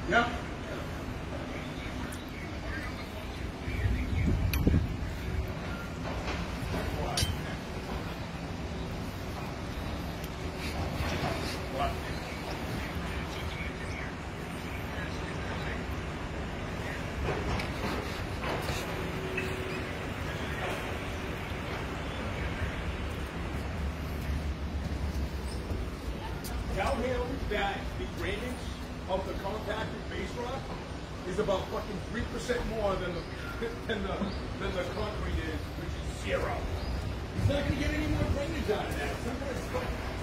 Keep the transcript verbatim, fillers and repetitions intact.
Yep. Tell him that the drainage of the compacted base rock is about fucking three percent more than the than the than the concrete is, which is zero. He's not gonna get any more drainage out of that. It's not gonna